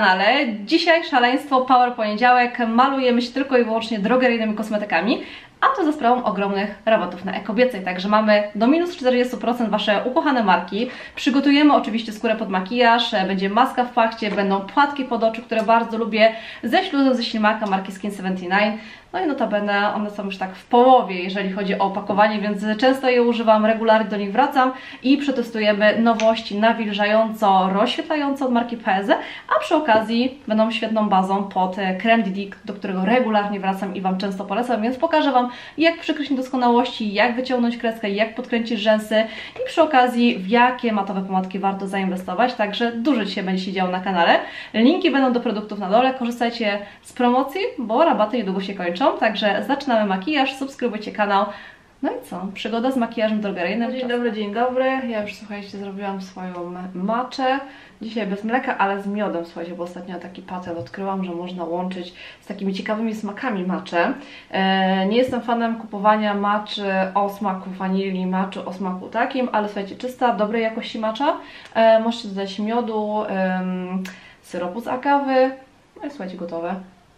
kanale. Dzisiaj szaleństwo, power poniedziałek, malujemy się tylko i wyłącznie drogeryjnymi kosmetykami, a to za sprawą ogromnych rabatów na e-kobiecej, także mamy do minus 40% Wasze ukochane marki. Przygotujemy oczywiście skórę pod makijaż, będzie maska w pachcie, będą płatki pod oczy, które bardzo lubię, ze śluzem ze ślimaka marki Skin79. No i notabene one są już tak w połowie, jeżeli chodzi o opakowanie, więc często je używam, regularnie do nich wracam i przetestujemy nowości nawilżająco, rozświetlająco od marki PZ, a przy okazji będą świetną bazą pod krem Didic, do którego regularnie wracam i Wam często polecam, więc pokażę Wam, jak przykryć niedoskonałości, jak wyciągnąć kreskę, jak podkręcić rzęsy i przy okazji w jakie matowe pomadki warto zainwestować, także dużo dzisiaj będzie się działo na kanale. Linki będą do produktów na dole, korzystajcie z promocji, bo rabaty niedługo się kończą. Także zaczynamy makijaż, subskrybujcie kanał. No i co? Przygoda z makijażem drogeryjnym. Dzień dobry, dzień dobry. Ja już, słuchajcie, zrobiłam swoją matchę. Dzisiaj bez mleka, ale z miodem, słuchajcie, bo ostatnio taki patent odkryłam, że można łączyć z takimi ciekawymi smakami matchę. Nie jestem fanem kupowania matchy o smaku wanilii, matchy o smaku takim, ale słuchajcie, czysta, dobrej jakości matcha. Możecie dodać miodu, syropu z agawy. No i słuchajcie, gotowe.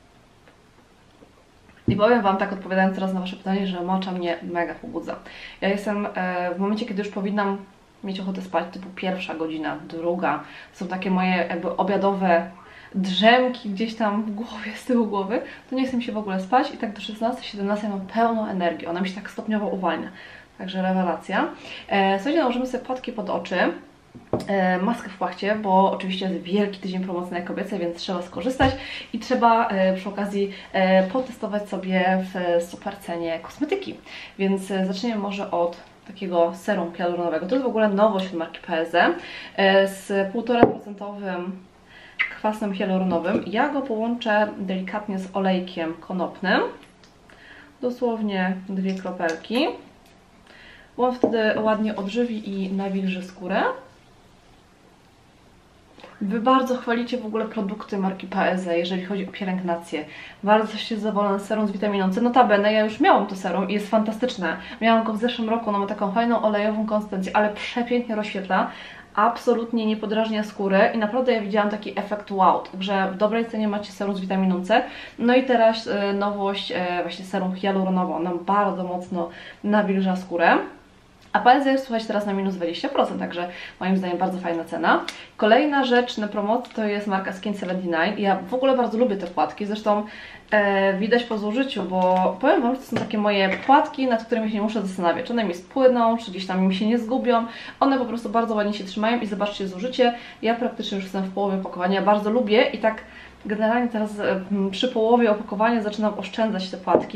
I powiem Wam tak, odpowiadając teraz na Wasze pytanie, że matcha mnie mega pobudza. Ja jestem w momencie, kiedy już powinnam mieć ochotę spać, typu pierwsza godzina, druga. Są takie moje jakby obiadowe drzemki gdzieś tam w głowie, z tyłu głowy, to nie chcę mi się w ogóle spać i tak do 16-17 mam pełną energię. Ona mi się tak stopniowo uwalnia. Także rewelacja. Słuchajcie, nałożymy sobie płatki pod oczy. Maskę w płachcie, bo oczywiście jest wielki tydzień promocji na kobiece, więc trzeba skorzystać i trzeba przy okazji potestować sobie w super cenie kosmetyki. Więc zaczniemy może od takiego serum hialuronowego. To jest w ogóle nowość od marki PZ z 1,5% kwasem hialuronowym. Ja go połączę delikatnie z olejkiem konopnym, dosłownie 2 kropelki, bo on wtedy ładnie odżywi i nawilży skórę. Wy bardzo chwalicie w ogóle produkty marki PZ, jeżeli chodzi o pielęgnację. Bardzo jesteście zadowolone z serum z witaminą C. Notabene, ja już miałam to serum i jest fantastyczne. Miałam go w zeszłym roku, ono ma taką fajną olejową konsystencję, ale przepięknie rozświetla. Absolutnie nie podrażnia skóry i naprawdę ja widziałam taki efekt wow, także w dobrej cenie macie serum z witaminą C. No i teraz nowość, właśnie serum hialuronowe, ono bardzo mocno nawilża skórę. A PZ jest, słuchajcie, teraz na minus 20%, także moim zdaniem bardzo fajna cena. Kolejna rzecz na promocji to jest marka Skin79. Ja w ogóle bardzo lubię te płatki, zresztą widać po zużyciu, bo powiem Wam, że to są takie moje płatki, nad którymi się nie muszę zastanawiać, czy one mi spłyną, czy gdzieś tam mi się nie zgubią. One po prostu bardzo ładnie się trzymają i zobaczcie zużycie. Ja praktycznie już jestem w połowie opakowania, bardzo lubię i tak generalnie teraz przy połowie opakowania zaczynam oszczędzać te płatki.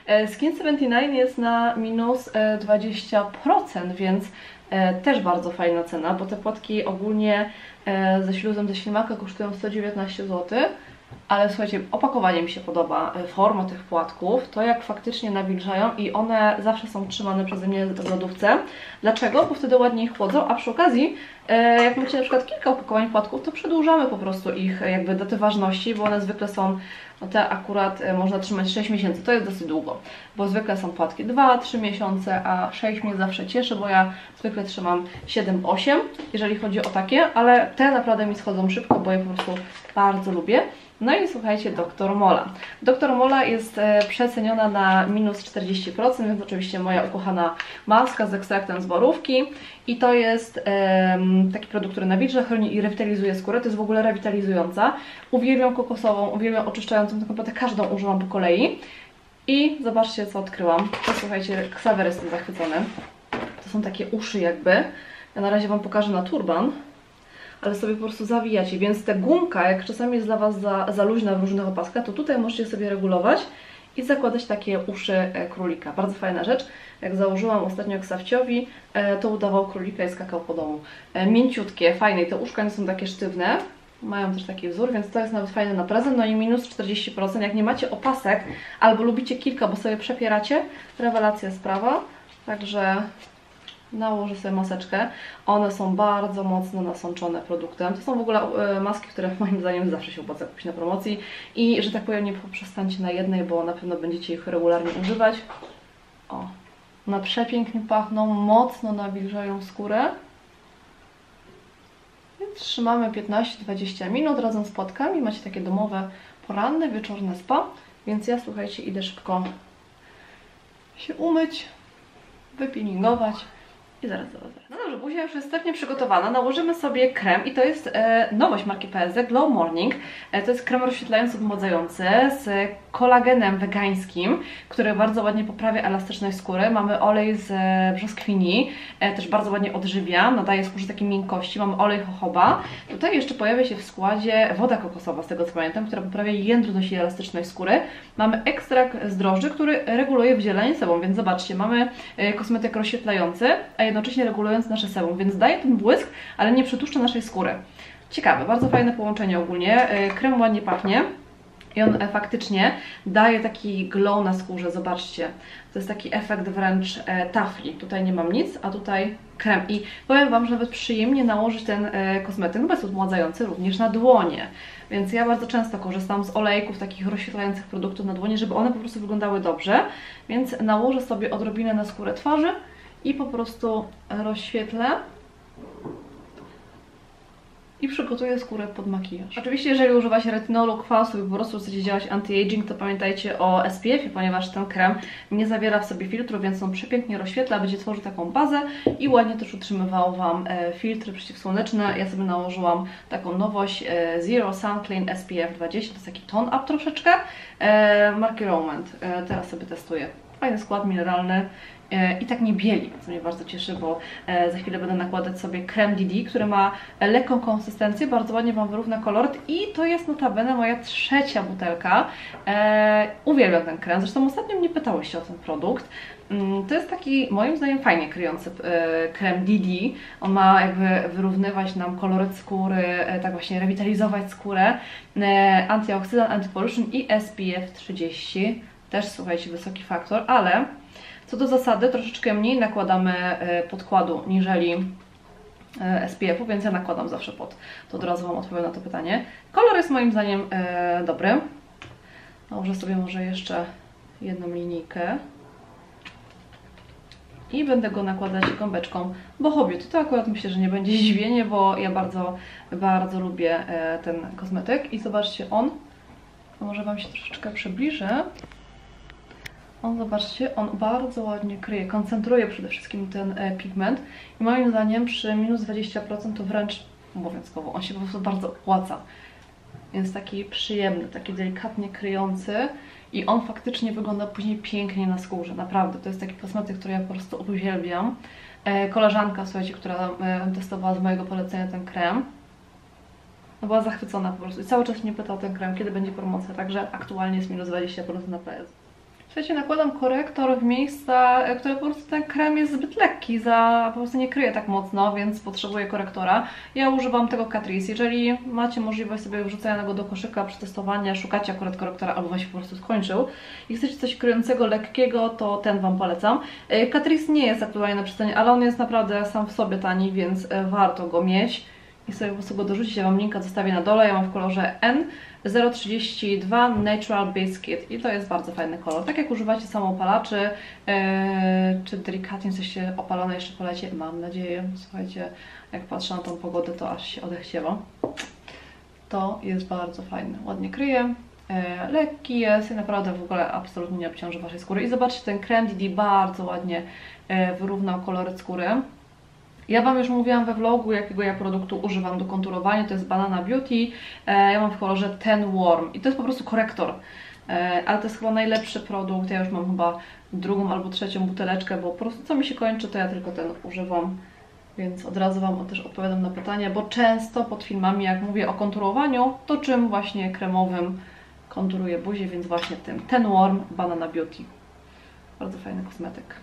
Skin79 jest na minus 20%, więc też bardzo fajna cena, bo te płatki ogólnie ze śluzem ze ślimaka kosztują 119 zł. Ale słuchajcie, opakowanie mi się podoba, forma tych płatków, to jak faktycznie nawilżają i one zawsze są trzymane przeze mnie w lodówce. Dlaczego? Bo wtedy ładniej chłodzą, a przy okazji, jak macie na przykład kilka opakowań płatków, to przedłużamy po prostu ich jakby datę ważności, bo one zwykle są, no te akurat można trzymać 6 miesięcy, to jest dosyć długo, bo zwykle są płatki 2-3 miesiące, a 6 mnie zawsze cieszy, bo ja zwykle trzymam 7-8, jeżeli chodzi o takie, ale te naprawdę mi schodzą szybko, bo je po prostu bardzo lubię. No i słuchajcie, Dr. Mola. Dr. Mola jest przeceniona na minus 40%, więc oczywiście moja ukochana maska z ekstraktem z borówki. I to jest taki produkt, który nawilża, chroni i rewitalizuje skórę. To jest w ogóle rewitalizująca. Uwielbiam kokosową, uwielbiam oczyszczającą, tak naprawdę każdą używam po kolei. I zobaczcie, co odkryłam. To słuchajcie, Xaver jest tym zachwycony. To są takie uszy jakby. Ja na razie Wam pokażę na turban, ale sobie po prostu zawijacie, więc ta gumka, jak czasami jest dla Was za luźna w różnych opaskach, to tutaj możecie sobie regulować i zakładać takie uszy królika. Bardzo fajna rzecz. Jak założyłam ostatnio Ksawciowi, to udawał królika i skakał po domu. Mięciutkie, fajne i te uszka nie są takie sztywne. Mają też taki wzór, więc to jest nawet fajne na prezent. No i minus 40%. Jak nie macie opasek albo lubicie kilka, bo sobie przepieracie, rewelacja sprawa. Także nałożę sobie maseczkę. One są bardzo mocno nasączone produktem. To są w ogóle maski, które moim zdaniem zawsze się opłaca kupić na promocji. I że tak powiem, nie poprzestańcie na jednej, bo na pewno będziecie ich regularnie używać. O, one przepięknie pachną, mocno nawilżają skórę. Więc trzymamy 15-20 minut razem z płatkami. Macie takie domowe, poranne, wieczorne spa. Więc ja, słuchajcie, idę szybko się umyć, wypeelingować i zaraz do Was wracam. No dobrze, buzia już jest wstępnie przygotowana. Nałożymy sobie krem i to jest nowość marki PSE, Glow Morning. To jest krem rozświetlający, odmładzający z kolagenem wegańskim, który bardzo ładnie poprawia elastyczność skóry. Mamy olej z brzoskwini, też bardzo ładnie odżywia, nadaje skórze takiej miękkości. Mamy olej jojoba. Tutaj jeszcze pojawia się w składzie woda kokosowa, z tego co pamiętam, która poprawia jędrność i elastyczność skóry. Mamy ekstrakt z drożdży, który reguluje wydzielanie sebum, więc zobaczcie, mamy kosmetyk rozświetlający, a jednocześnie regulujący nasze sebum, więc daje ten błysk, ale nie przetłuszcza naszej skóry. Ciekawe, bardzo fajne połączenie ogólnie. Krem ładnie pachnie. I on faktycznie daje taki glow na skórze, zobaczcie. To jest taki efekt wręcz tafli. Tutaj nie mam nic, a tutaj krem. I powiem Wam, że nawet przyjemnie nałożyć ten kosmetyk, bo jest odmładzający również na dłonie. Więc ja bardzo często korzystam z olejków, takich rozświetlających produktów na dłonie, żeby one po prostu wyglądały dobrze. Więc nałożę sobie odrobinę na skórę twarzy i po prostu rozświetlę. I przygotuję skórę pod makijaż. Oczywiście, jeżeli używacie retinolu, kwasu i po prostu chcecie działać anti-aging, to pamiętajcie o SPF-ie, ponieważ ten krem nie zawiera w sobie filtru, więc on przepięknie rozświetla, będzie tworzył taką bazę i ładnie też utrzymywał Wam filtry przeciwsłoneczne. Ja sobie nałożyłam taką nowość Zero Sun Clean SPF 20, to jest taki tone up troszeczkę, marki Romand. Teraz sobie testuję. Fajny skład mineralny. I tak nie bieli, co mnie bardzo cieszy, bo za chwilę będę nakładać sobie krem DD, który ma lekką konsystencję, bardzo ładnie Wam wyrówna kolor i to jest notabene moja trzecia butelka. Uwielbiam ten krem, zresztą ostatnio mnie pytałyście o ten produkt. To jest taki, moim zdaniem, fajnie kryjący krem DD. On ma jakby wyrównywać nam koloryt skóry, tak właśnie rewitalizować skórę. Antyoksydant, antypollution i SPF 30. Też, słuchajcie, wysoki faktor, ale co do zasady troszeczkę mniej nakładamy podkładu niżeli SPF-u, więc ja nakładam zawsze pod. To od razu Wam odpowiem na to pytanie. Kolor jest moim zdaniem dobry. Nałożę sobie może jeszcze jedną linijkę. I będę go nakładać gąbeczką Bohobiut. To akurat myślę, że nie będzie zdziwienie, bo ja bardzo, bardzo lubię ten kosmetyk. I zobaczcie, on, może Wam się troszeczkę przybliżę. On, zobaczcie, on bardzo ładnie kryje, koncentruje przede wszystkim ten pigment i moim zdaniem przy minus 20% to wręcz obowiązkowo, on się po prostu bardzo opłaca. Więc taki przyjemny, taki delikatnie kryjący i on faktycznie wygląda później pięknie na skórze, naprawdę. To jest taki kosmetyk, który ja po prostu uwielbiam. Koleżanka, słuchajcie, która testowała z mojego polecenia ten krem, no była zachwycona po prostu i cały czas mnie pytał ten krem, kiedy będzie promocja, także aktualnie jest minus 20% na PS. Słuchajcie, nakładam korektor w miejsca, które po prostu ten krem jest zbyt lekki, po prostu nie kryje tak mocno, więc potrzebuję korektora. Ja używam tego Catrice. Jeżeli macie możliwość sobie wrzucenia go do koszyka, przetestowania, szukacie akurat korektora albo właśnie po prostu skończył i chcecie coś kryjącego, lekkiego, to ten Wam polecam. Catrice nie jest aktualnie na przecenie, ale on jest naprawdę sam w sobie tani, więc warto go mieć i sobie po prostu go dorzucić. Ja Wam linka zostawię na dole, ja mam w kolorze N032 Natural Base Kit i to jest bardzo fajny kolor. Tak jak używacie samoopalaczy, czy delikatnie jesteście opalone jeszcze po lecie, mam nadzieję. Słuchajcie, jak patrzę na tą pogodę, to aż się odechciewa. To jest bardzo fajne, ładnie kryje, lekki jest i naprawdę w ogóle absolutnie nie obciąży Waszej skóry. I zobaczcie, ten krem DD bardzo ładnie wyrównał koloryt skóry. Ja Wam już mówiłam we vlogu, jakiego ja produktu używam do konturowania, to jest Banana Beauty, ja mam w kolorze Ten Warm i to jest po prostu korektor, ale to jest chyba najlepszy produkt, ja już mam chyba drugą albo trzecią buteleczkę, bo po prostu co mi się kończy, to ja tylko ten używam, więc od razu Wam też odpowiadam na pytania, bo często pod filmami, jak mówię o konturowaniu, to czym właśnie kremowym konturuję buzię, więc właśnie tym Ten Warm Banana Beauty. Bardzo fajny kosmetyk.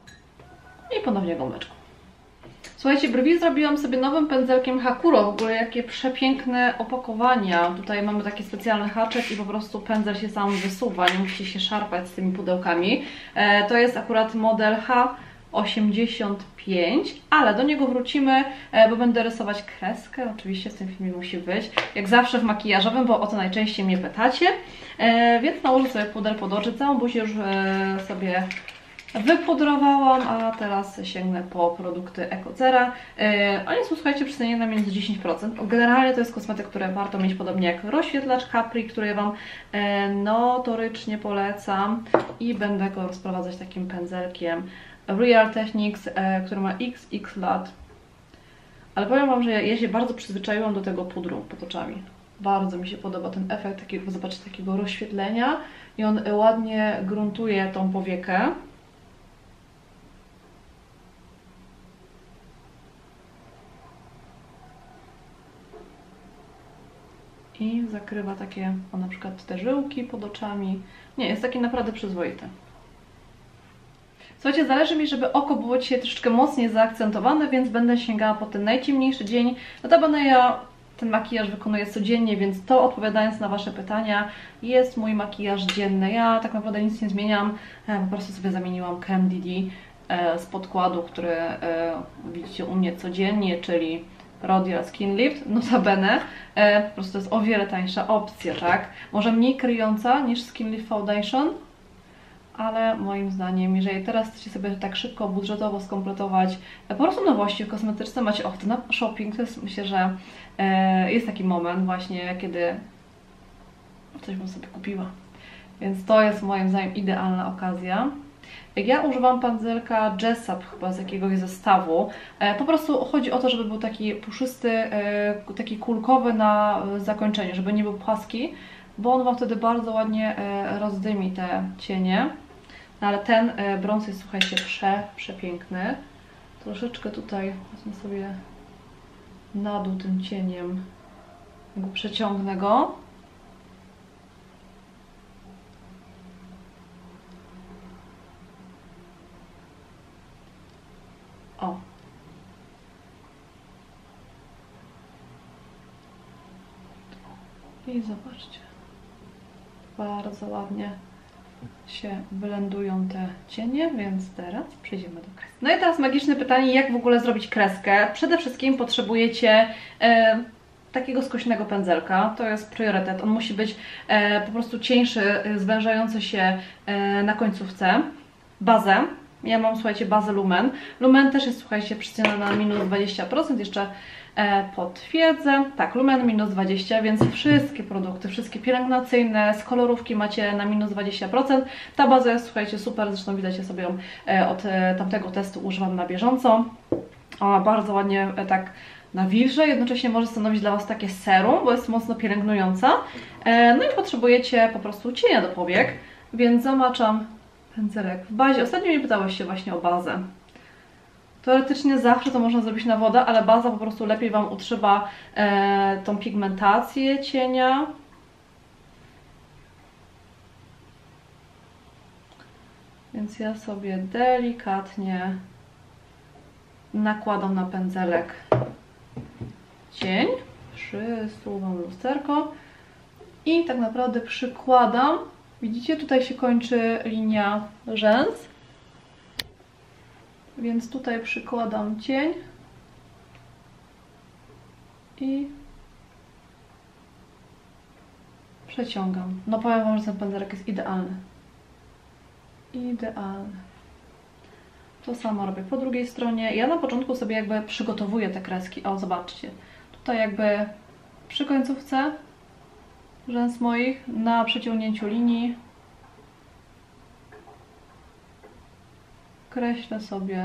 I ponownie gąbeczką. Słuchajcie, brwi zrobiłam sobie nowym pędzelkiem Hakuro, w ogóle jakie przepiękne opakowania. Tutaj mamy taki specjalny haczek i po prostu pędzel się sam wysuwa, nie musicie się szarpać z tymi pudełkami. To jest akurat model H85, ale do niego wrócimy, bo będę rysować kreskę, oczywiście w tym filmie musi być, jak zawsze w makijażowym, bo o to najczęściej mnie pytacie. Więc nałożę sobie puder pod oczy, całą buzię już sobie wypudrowałam, a teraz sięgnę po produkty Ecozera. Oni są, słuchajcie, przecenieni na minus 10%. Generalnie to jest kosmetyk, który warto mieć, podobnie jak rozświetlacz Capri, który ja Wam notorycznie polecam i będę go rozprowadzać takim pędzelkiem Real Techniques, który ma XX lat. Ale powiem Wam, że ja się bardzo przyzwyczaiłam do tego pudru pod oczami. Bardzo mi się podoba ten efekt takiego, zobaczcie, takiego rozświetlenia i on ładnie gruntuje tą powiekę. I zakrywa takie, o, na przykład te żyłki pod oczami. Nie, jest taki naprawdę przyzwoity. Słuchajcie, zależy mi, żeby oko było dzisiaj troszeczkę mocniej zaakcentowane, więc będę sięgała po ten najciemniejszy dzień. Notabene ja ten makijaż wykonuję codziennie, więc to, odpowiadając na Wasze pytania, jest mój makijaż dzienny. Ja tak naprawdę nic nie zmieniam, po prostu sobie zamieniłam Candidi z podkładu, który widzicie u mnie codziennie, czyli Rodial Skin Lift, notabene, po prostu to jest o wiele tańsza opcja, tak? Może mniej kryjąca niż Skin Lift Foundation, ale moim zdaniem, jeżeli teraz chcecie sobie tak szybko, budżetowo skompletować po prostu nowości w kosmetyczce, macie ochotę na shopping, to jest, myślę, że jest taki moment właśnie, kiedy coś bym sobie kupiła. Więc to jest moim zdaniem idealna okazja. Ja używam pędzelka Jessup chyba z jakiegoś zestawu. Po prostu chodzi o to, żeby był taki puszysty, taki kulkowy na zakończeniu, żeby nie był płaski, bo on Wam wtedy bardzo ładnie rozdymi te cienie. No ale ten brąz jest, słuchajcie, przepiękny. Troszeczkę tutaj wezmę sobie na dół tym cieniem, jakby przeciągnę go. O. I zobaczcie. Bardzo ładnie się blendują te cienie, więc teraz przejdziemy do kreski. No i teraz magiczne pytanie, jak w ogóle zrobić kreskę? Przede wszystkim potrzebujecie takiego skośnego pędzelka, to jest priorytet. On musi być po prostu cieńszy, zwężający się na końcówce. Bazę. Ja mam, słuchajcie, bazę Lumen. Lumen też jest, słuchajcie, przyceniona na minus 20%. Jeszcze potwierdzę. Tak, Lumen minus 20%, więc wszystkie produkty, wszystkie pielęgnacyjne z kolorówki macie na minus 20%. Ta baza jest, słuchajcie, super. Zresztą widać, ja sobie ją od tamtego testu używam na bieżąco. Ona bardzo ładnie tak nawilży, jednocześnie może stanowić dla Was takie serum, bo jest mocno pielęgnująca. No i potrzebujecie po prostu cienia do powiek, więc zamaczam pędzelek w bazie. Ostatnio mnie pytałeś się właśnie o bazę. Teoretycznie zawsze to można zrobić na wodę, ale baza po prostu lepiej Wam utrzyma tą pigmentację cienia. Więc ja sobie delikatnie nakładam na pędzelek cień, przysuwam lusterko i tak naprawdę przykładam. Widzicie, tutaj się kończy linia rzęs, więc tutaj przykładam cień i przeciągam. No powiem Wam, że ten pędzelek jest idealny. Idealny. To samo robię po drugiej stronie. Ja na początku sobie jakby przygotowuję te kreski. O, zobaczcie. Tutaj jakby przy końcówce rzęs moich, na przeciągnięciu linii kreślę sobie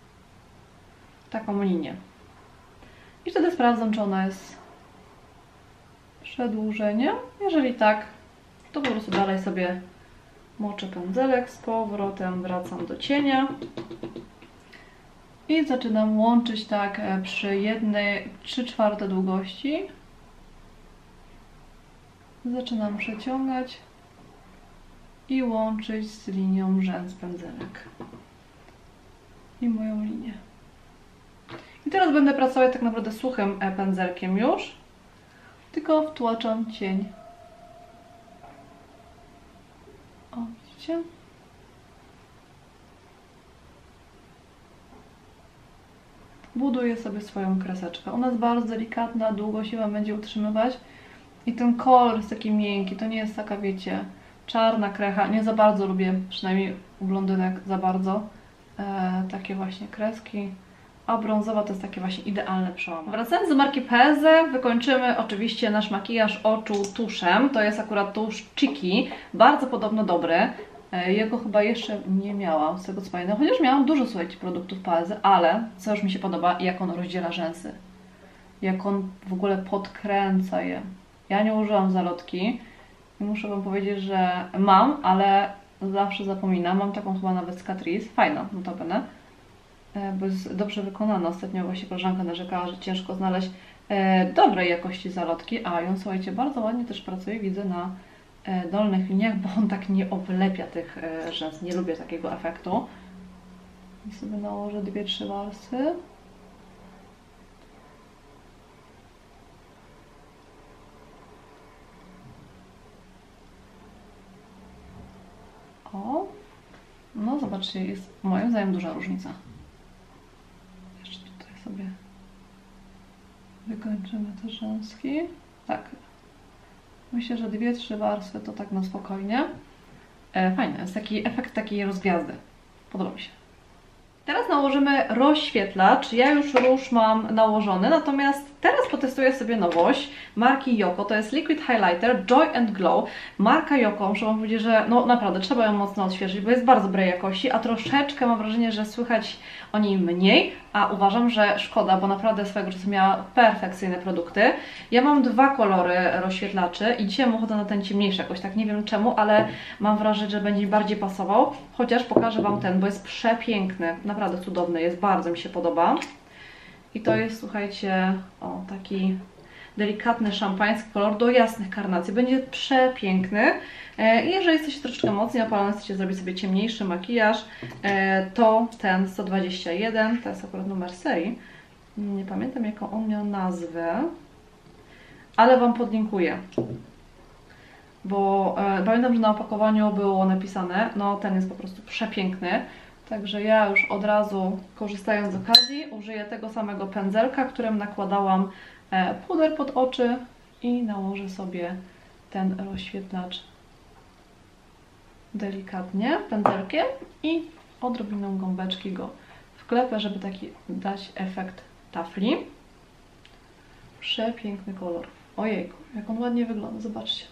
taką linię. I wtedy sprawdzam, czy ona jest przedłużeniem. Jeżeli tak, to po prostu dalej sobie moczę pędzelek, z powrotem wracam do cienia i zaczynam łączyć tak przy jednej 3/4 długości. Zaczynam przeciągać i łączyć z linią rzęs pędzelek i moją linię. I teraz będę pracować tak naprawdę suchym pędzelkiem już, tylko wtłaczam cień. O, widzicie? Buduję sobie swoją kreseczkę. Ona jest bardzo delikatna, długo się Wam będzie utrzymywać. I ten kolor jest taki miękki, to nie jest taka, wiecie, czarna krecha, nie za bardzo lubię, przynajmniej u blondynek za bardzo, takie właśnie kreski, a brązowa to jest takie właśnie idealne przełamy. Wracając do marki Paese, wykończymy oczywiście nasz makijaż oczu tuszem, to jest akurat tusz Chiki, bardzo podobno dobry. Jego chyba jeszcze nie miałam, z tego co pamiętam, chociaż miałam dużo, słuchajcie, produktów Paese, ale co już mi się podoba, jak on rozdziela rzęsy. Jak on w ogóle podkręca je. Ja nie użyłam zalotki i muszę Wam powiedzieć, że mam, ale zawsze zapominam. Mam taką chyba nawet z Catrice, fajna notabene, bo jest dobrze wykonana. Ostatnio właśnie koleżanka narzekała, że ciężko znaleźć dobrej jakości zalotki, a ją, słuchajcie, bardzo ładnie też pracuje, widzę, na dolnych liniach, bo on tak nie oblepia tych rzęs. Nie lubię takiego efektu. I sobie nałożę 2-3 warstwy. O, no zobaczcie, jest moim zdaniem duża różnica. Jeszcze tutaj sobie wykończymy te rzęski. Tak, myślę, że 2-3 warstwy to tak na spokojnie. Fajny, jest taki efekt takiej rozgwiazdy. Podoba mi się. Teraz nałożymy rozświetlacz. Ja już róż mam nałożony, natomiast teraz potestuję sobie nowość marki Yoko. To jest Liquid Highlighter Joy and Glow. Marka Yoko, muszę Wam powiedzieć, że no naprawdę trzeba ją mocno odświeżyć, bo jest bardzo dobrej jakości, a troszeczkę mam wrażenie, że słychać o niej mniej, a uważam, że szkoda, bo naprawdę swojego czasu miała perfekcyjne produkty. Ja mam 2 kolory rozświetlaczy i dzisiaj mam ochotę na ten ciemniejszy jakoś, tak nie wiem czemu, ale mam wrażenie, że będzie mi bardziej pasował, chociaż pokażę Wam ten, bo jest przepiękny, naprawdę cudowny jest, bardzo mi się podoba. I to jest, słuchajcie, o, taki delikatny szampański kolor do jasnych karnacji. Będzie przepiękny. I jeżeli jesteście troszeczkę mocniej opalone, chcecie zrobić sobie ciemniejszy makijaż, to ten 121, to jest akurat numer serii. Nie pamiętam, jaką on miał nazwę, ale Wam podlinkuję. Bo pamiętam, że na opakowaniu było napisane, no ten jest po prostu przepiękny. Także ja już od razu, korzystając z okazji, użyję tego samego pędzelka, którym nakładałam puder pod oczy i nałożę sobie ten rozświetlacz delikatnie pędzelkiem i odrobiną gąbeczki go wklepę, żeby taki dać efekt tafli. Przepiękny kolor. Ojejku, jak on ładnie wygląda, zobaczcie.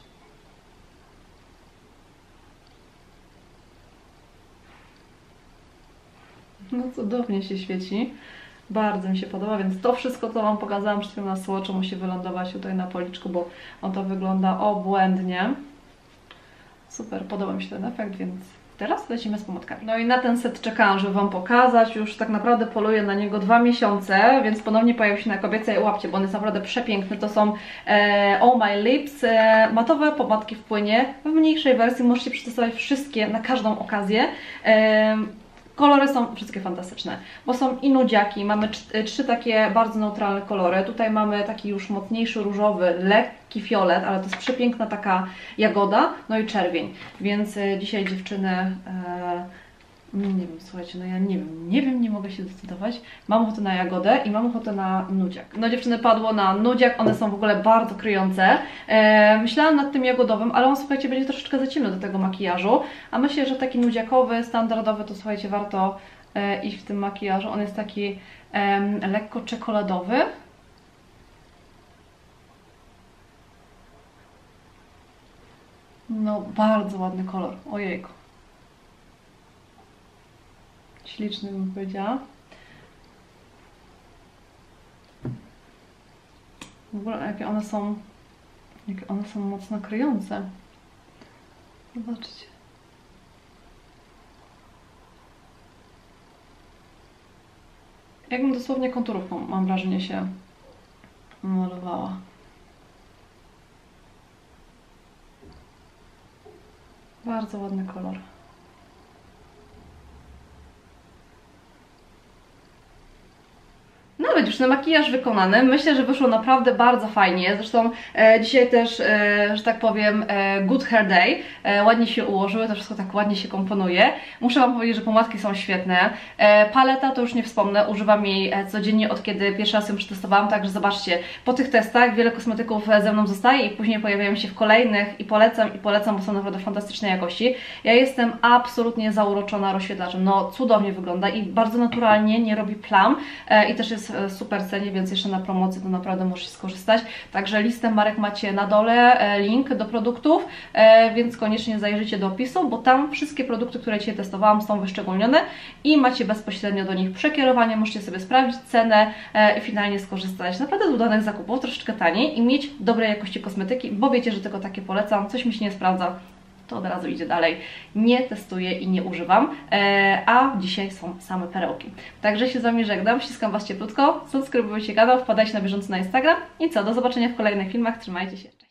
No cudownie się świeci. Bardzo mi się podoba, więc to wszystko, co Wam pokazałam przed chwilą na swatchu, musi wylądować tutaj na policzku, bo on to wygląda obłędnie. Super, podoba mi się ten efekt, więc teraz lecimy z pomadzkami. No i na ten set czekałam, żeby Wam pokazać. Już tak naprawdę poluję na niego 2 miesiące, więc ponownie pojawił się na kobiecej łapcie, bo on jest naprawdę przepiękny. To są All My Lips, matowe pomadki w płynie. W mniejszej wersji możecie przetestować wszystkie na każdą okazję. Kolory są wszystkie fantastyczne, bo są i nudziaki, mamy 3 takie bardzo neutralne kolory. Tutaj mamy taki już mocniejszy różowy, lekki fiolet, ale to jest przepiękna taka jagoda, no i czerwień. Więc dzisiaj dziewczyny, nie wiem, słuchajcie, no ja nie wiem, nie mogę się zdecydować. Mam ochotę na jagodę i mam ochotę na nudziak. No dziewczyny, padło na nudziak, one są w ogóle bardzo kryjące. Myślałam nad tym jagodowym, ale on, słuchajcie, będzie troszeczkę za ciemno do tego makijażu. A myślę, że taki nudziakowy, standardowy, to słuchajcie, warto iść w tym makijażu. On jest taki lekko czekoladowy. No, bardzo ładny kolor, ojejku. Śliczny bym powiedziała. W ogóle jakie one są mocno kryjące. Zobaczcie. Jakbym dosłownie konturówką, mam wrażenie, się malowała. Bardzo ładny kolor. Nawet już już na makijaż wykonany. Myślę, że wyszło naprawdę bardzo fajnie. Zresztą dzisiaj też, że tak powiem, good hair day. Ładnie się ułożyły, to wszystko tak ładnie się komponuje. Muszę Wam powiedzieć, że pomadki są świetne. Paleta to już nie wspomnę, używam jej codziennie od kiedy pierwszy raz ją przetestowałam, także zobaczcie, po tych testach wiele kosmetyków ze mną zostaje i później pojawiają się w kolejnych i polecam, bo są naprawdę fantastycznej jakości. Ja jestem absolutnie zauroczona rozświetlaczem, no cudownie wygląda i bardzo naturalnie, nie robi plam i też jest w super cenie, więc jeszcze na promocji to naprawdę możecie skorzystać. Także listę marek macie na dole, link do produktów, więc koniecznie zajrzyjcie do opisu, bo tam wszystkie produkty, które dzisiaj testowałam, są wyszczególnione i macie bezpośrednio do nich przekierowanie, możecie sobie sprawdzić cenę i finalnie skorzystać naprawdę z udanych zakupów, troszeczkę taniej i mieć dobrej jakości kosmetyki, bo wiecie, że tylko takie polecam, coś mi się nie sprawdza, to od razu idzie dalej. Nie testuję i nie używam, a dzisiaj są same perełki. Także się z Wami żegnam, ściskam Was cieplutko, subskrybujcie kanał, wpadajcie na bieżąco na Instagram i co, do zobaczenia w kolejnych filmach, trzymajcie się.